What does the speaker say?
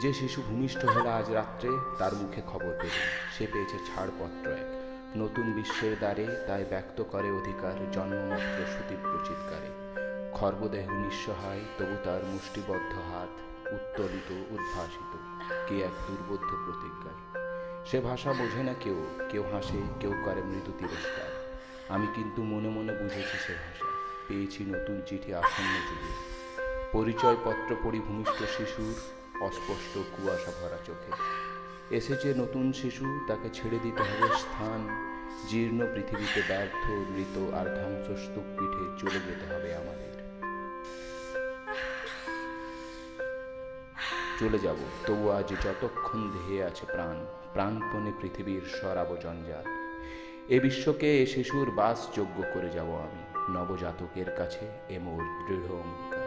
যে শিশু ভূমিষ্ঠ হল আজ রাত্রে, তার মুখে খবর পেল সে পেয়েছে ছাড়পত্র এক নতুন বিশ্বের দ্বারে, তাই ব্যক্ত করে অধিকার জন্মমাত্র সুতীব্র চিৎকারে। খর্বদেহ নিঃসহায়, তবু তার মুষ্টিবদ্ধ হাত উত্তোলিত উদ্ভাসিত কে এক দুর্বোধ্য প্রতিজ্ঞায়। সে ভাষা বোঝে না কেউ, কেউ হাসে, কেউ করে মৃদু তিরস্কার। আমি কিন্তু মনে মনে বুঝেছি সে ভাষা, পেয়েছি নতুন চিঠি আসন্ন যুগে। পরিচয়পত্র পড়ি ভূমিষ্ঠ শিশুর অস্পষ্ট কুয়াশা ভরা চোখে। এসেছে নতুন শিশু, তাকে ছেড়ে দিতে হবে স্থান, জীর্ণ পৃথিবীতে ব্যর্থ মৃত আর ধ্বংসস্তূপ পিঠে চলে যেতে হবে আমাদের। চলে যাব তবু আজ যতক্ষণ দেহে আছে প্রাণ, প্রাণপণে পৃথিবীর সরাব জঞ্জাল। এ বিশ্বকে এ শিশুর বাসযোগ্য করে যাব আমি, নবজাতকের কাছে এ মোর দৃঢ় অঙ্গীকার।